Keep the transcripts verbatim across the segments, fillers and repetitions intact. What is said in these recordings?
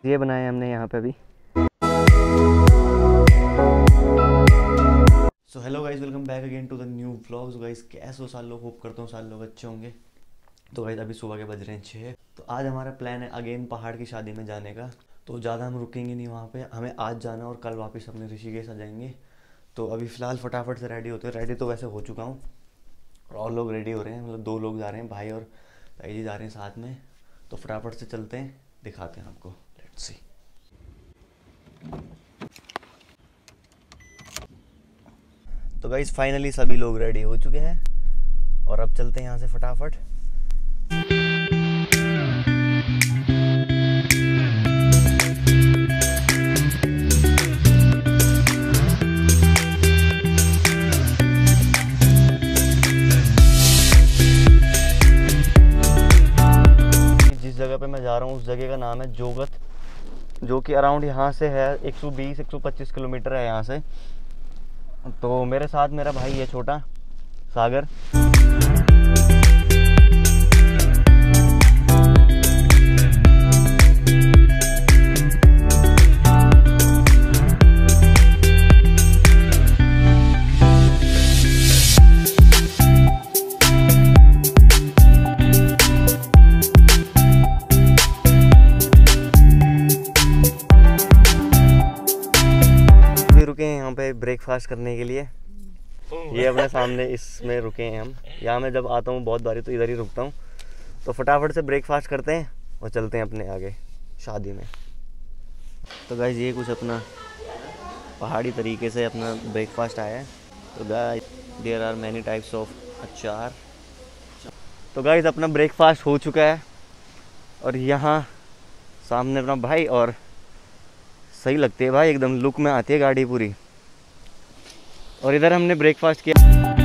ये बनाए हमने यहाँ पे अभी। So hello guys, welcome back again to the new vlogs. Guys कैसे हो साल लोग, होप करता हूँ साल लोग अच्छे होंगे। तो गाइज अभी सुबह के बज रहे हैं छः। तो आज हमारा प्लान है अगेन पहाड़ की शादी में जाने का। तो ज़्यादा हम रुकेंगे नहीं वहाँ पे, हमें आज जाना और कल वापस अपने ऋषिकेश आ जाएंगे। तो अभी फ़िलहाल फटाफट से रेडी होते हैं। रेडी तो वैसे हो चुका हूँ और लोग रेडी हो रहे हैं, मतलब दो लोग जा रहे हैं, भाई और ताई जी जा रहे हैं साथ में। तो फटाफट से चलते हैं, दिखाते हैं आपको। Let's see. तो गाइस फाइनली सभी लोग रेडी हो चुके हैं और अब चलते हैं यहाँ से फटाफट। जिस जगह पे मैं जा रहा हूँ उस जगह का नाम है जोगत, जो कि अराउंड यहाँ से है एक सौ बीस एक सौ पच्चीस किलोमीटर है यहाँ से। तो मेरे साथ मेरा भाई है छोटा सागर। रुके हैं यहाँ पे ब्रेकफास्ट करने के लिए। ये अपने सामने इसमें रुके हैं हम। यहाँ मैं जब आता हूँ बहुत बारी तो इधर ही रुकता हूँ। तो फटाफट से ब्रेकफास्ट करते हैं और चलते हैं अपने आगे शादी में। तो गाइस ये कुछ अपना पहाड़ी तरीके से अपना ब्रेकफास्ट आया है। तो guys there are many types of achar. तो गाइस अपना ब्रेकफास्ट हो चुका है और यहाँ सामने अपना भाई, और सही लगती है भाई, एकदम लुक में आती है गाड़ी पूरी। और इधर हमने ब्रेकफास्ट किया।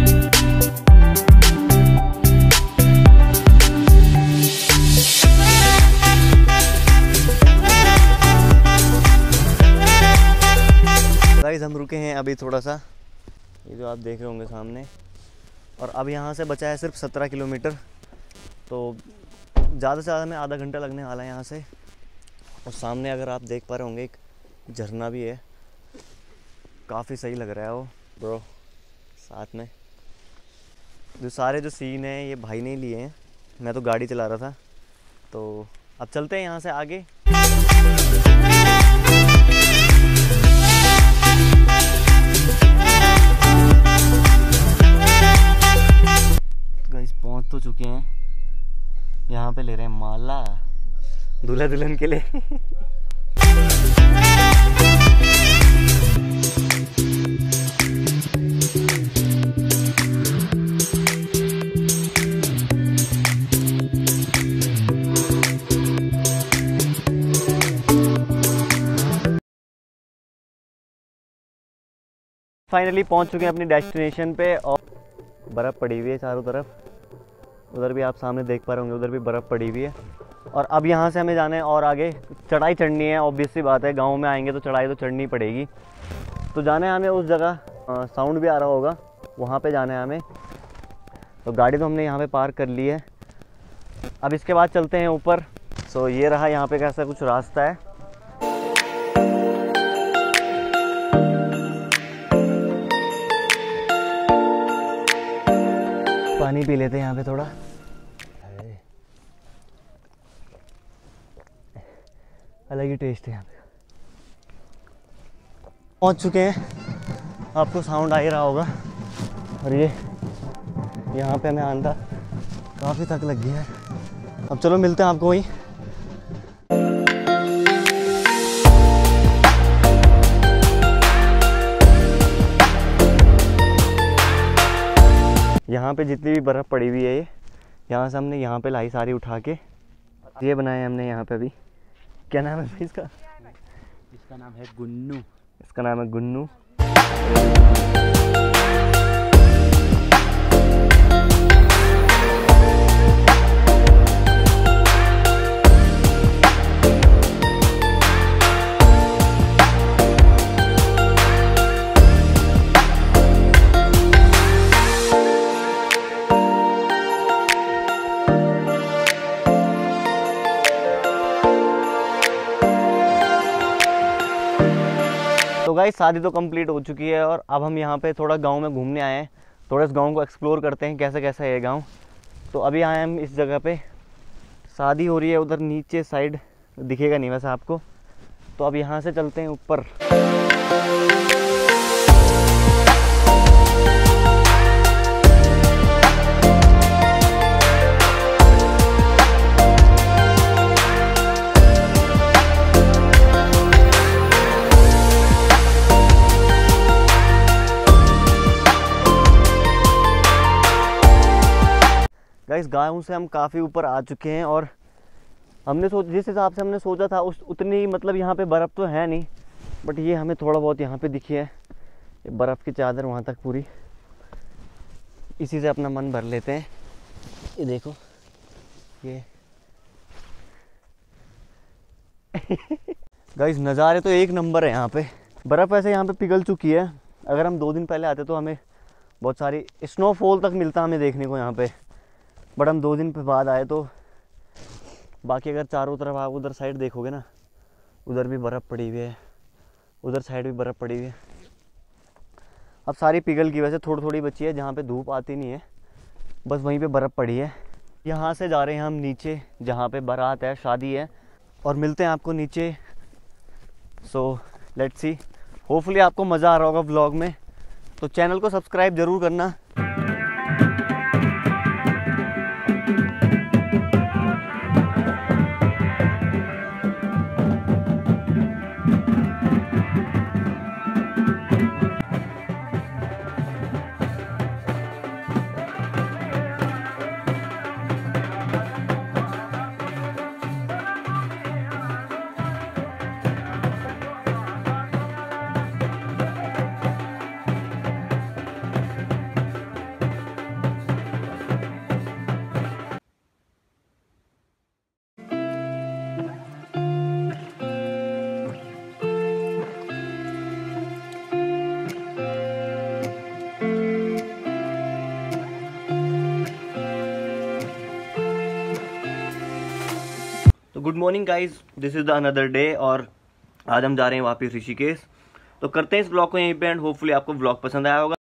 गाइस हम रुके हैं अभी थोड़ा सा, ये जो आप देख रहे होंगे सामने। और अब यहाँ से बचा है सिर्फ सत्रह किलोमीटर। तो ज़्यादा से ज़्यादा में आधा घंटा लगने वाला है यहाँ से। और सामने अगर आप देख पा रहे होंगे एक झरना भी है, काफ़ी सही लग रहा है वो ब्रो। साथ में जो सारे जो सीन हैं ये भाई ने लिए हैं, मैं तो गाड़ी चला रहा था। तो अब चलते हैं यहाँ से आगे। गाइस पहुँच तो चुके हैं, यहाँ पे ले रहे हैं माला दूल्हा दुल्हन के लिए। फाइनली पहुंच चुके हैं अपनी डेस्टिनेशन पे और बर्फ़ पड़ी हुई है चारों तरफ। उधर भी आप सामने देख पा रहे होंगे, उधर भी बर्फ़ पड़ी हुई है। और अब यहाँ से हमें जाना है और आगे चढ़ाई चढ़नी है। ऑब्वियस सी बात है, गांव में आएंगे तो चढ़ाई तो चढ़नी पड़ेगी। तो जाना है हमें उस जगह, साउंड भी आ रहा होगा, वहाँ पे जाना है हमें। तो गाड़ी तो हमने यहाँ पे पार्क कर ली है। अब इसके बाद चलते हैं ऊपर। सो ये रहा यहाँ पे कैसा कुछ रास्ता है। पानी पी लेते हैं यहाँ पे थोड़ा। अलग ही टेस्ट है यहाँ पे। पहुँच चुके हैं, आपको साउंड आ ही रहा होगा। और ये यहाँ पे हमें आंदा काफ़ी थक लग गई है। अब चलो मिलते हैं आपको वहीं। यहाँ पे जितनी भी बर्फ़ पड़ी हुई है, ये यहाँ से हमने यहाँ पे लाई सारी उठा के। ये बनाए हमने यहाँ पे अभी। क्या नाम है भाई इसका? इसका नाम है गुन्नू। इसका नाम है गुन्नू। गाइस शादी तो कंप्लीट हो चुकी है और अब हम यहाँ पे थोड़ा गांव में घूमने आए हैं, थोड़ा इस गांव को एक्सप्लोर करते हैं कैसा कैसा है ये गांव। तो अभी आए हम इस जगह पे, शादी हो रही है उधर नीचे साइड, दिखेगा नहीं वैसे आपको। तो अब यहाँ से चलते हैं ऊपर। गाइस गाँव से हम काफ़ी ऊपर आ चुके हैं और हमने सोच जिस हिसाब से हमने सोचा था उस उतनी मतलब यहाँ पे बर्फ़ तो है नहीं, बट ये हमें थोड़ा बहुत यहाँ पे दिखी है, ये बर्फ़ की चादर वहाँ तक पूरी। इसी से अपना मन भर लेते हैं। ये देखो ये गाइस नज़ारे तो एक नंबर है यहाँ पे। बर्फ़ वैसे यहाँ पे पिघल चुकी है, अगर हम दो दिन पहले आते तो हमें बहुत सारी स्नोफॉल तक मिलता हमें देखने को यहाँ पे, बट हम दो दिन पे बाद आए तो बाकी अगर चारों तरफ आप उधर साइड देखोगे ना, उधर भी बर्फ़ पड़ी हुई है, उधर साइड भी बर्फ़ पड़ी हुई है। अब सारी पिघल की वजह से थोड़ी थोड़ी बची है, जहाँ पे धूप आती नहीं है बस वहीं पे बर्फ़ पड़ी है। यहाँ से जा रहे हैं हम नीचे जहाँ पे बारात है, शादी है, और मिलते हैं आपको नीचे। सो लेट्स सी, होपफुली आपको मज़ा आ रहा होगा व्लॉग में, तो चैनल को सब्सक्राइब ज़रूर करना। Good morning guys, this is the another day और आज हम जा रहे हैं वापस ऋषिकेश। तो करते हैं इस ब्लॉग को यहीं पे एंड होपफुली आपको ब्लॉग पसंद आया होगा।